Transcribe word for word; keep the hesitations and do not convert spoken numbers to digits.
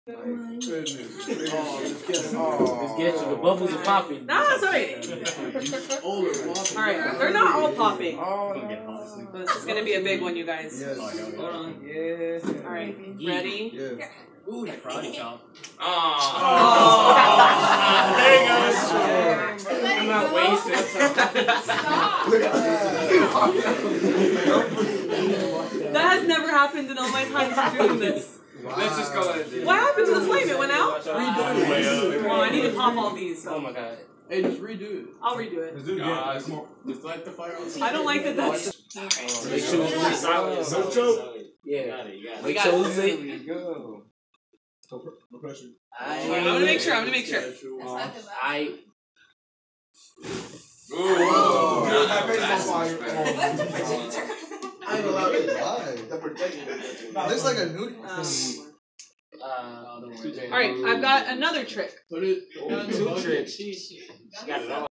Goodness. Oh, Let's get you. The bubbles are popping. Nah, it's alright. Alright, they're not all popping. Oh, but this is gonna be a big one, you guys. yes. Hold on. Yeah. Alright, ready? Yeah. Ooh, that karate chop. Oh. There you go. I'm not wasted. That has never happened in all my time of doing this. Wow. Let's just go ahead. What happened to the flame? It went out? Redo it. Well, I need to pop all these. So. Oh my god. Hey, just redo it. I'll redo it. Let's do it again. Just light the fire. I don't like that that's... Make sure it's really silent. No joke. Yeah. We got it. There we go. No pressure. I'm gonna make sure. I'm gonna make sure. I. Oh, Oh, that face on fire. I ain't allowed to lie. Looks like a noodle. Um, Uh, all right, I've got another trick. Put it. two tricks. She got it all.